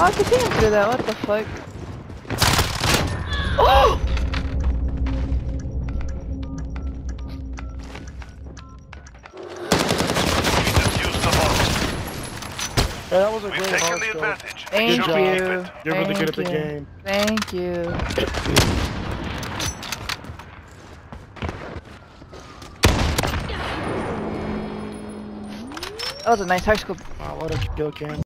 I can see him through that, what the fuck? Oh! Hey, that was a We've great taken hard the scope. advantage. Thank Good job. you. You're really good at the Thank you. game. Thank you. That was a nice high school. Wow, what a kill cam.